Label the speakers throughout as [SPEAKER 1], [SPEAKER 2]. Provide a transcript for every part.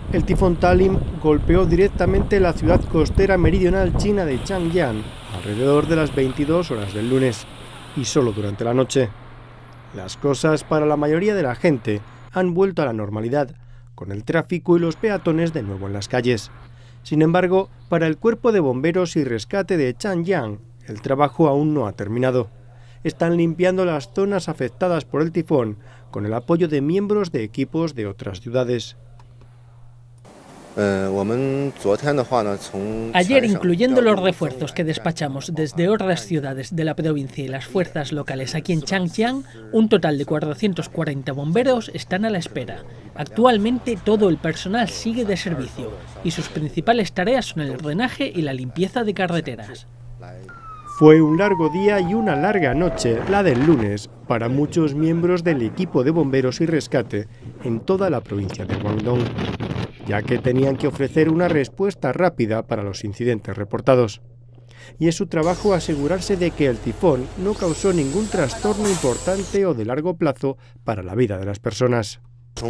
[SPEAKER 1] El tifón Talim golpeó directamente la ciudad costera meridional china de Changjiang alrededor de las 22 horas del lunes, y solo durante la noche. Las cosas para la mayoría de la gente han vuelto a la normalidad, con el tráfico y los peatones de nuevo en las calles. Sin embargo, para el Cuerpo de Bomberos y Rescate de Changjiang, el trabajo aún no ha terminado. Están limpiando las zonas afectadas por el tifón con el apoyo de miembros de equipos de otras ciudades.
[SPEAKER 2] Ayer, incluyendo los refuerzos que despachamos desde otras ciudades de la provincia y las fuerzas locales aquí en Changjiang, un total de 440 bomberos están a la espera. Actualmente todo el personal sigue de servicio y sus principales tareas son el drenaje y la limpieza de carreteras.
[SPEAKER 1] Fue un largo día y una larga noche, la del lunes, para muchos miembros del equipo de bomberos y rescate en toda la provincia de Guangdong, ya que tenían que ofrecer una respuesta rápida para los incidentes reportados. Y es su trabajo asegurarse de que el tifón no causó ningún trastorno importante o de largo plazo para la vida de las personas.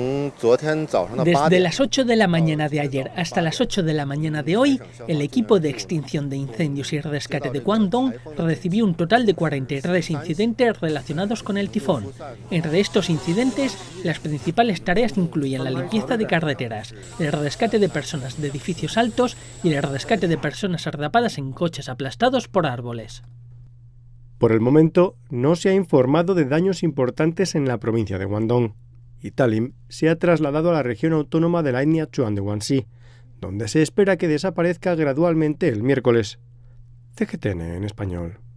[SPEAKER 2] Desde las 8 de la mañana de ayer hasta las 8 de la mañana de hoy, el equipo de extinción de incendios y rescate de Guangdong recibió un total de 43 incidentes relacionados con el tifón. Entre estos incidentes, las principales tareas incluyen la limpieza de carreteras, el rescate de personas de edificios altos y el rescate de personas atrapadas en coches aplastados por árboles.
[SPEAKER 1] Por el momento, no se ha informado de daños importantes en la provincia de Guangdong, y Talim se ha trasladado a la región autónoma de la etnia Chuan de Guangxi, donde se espera que desaparezca gradualmente el miércoles. CGTN en español.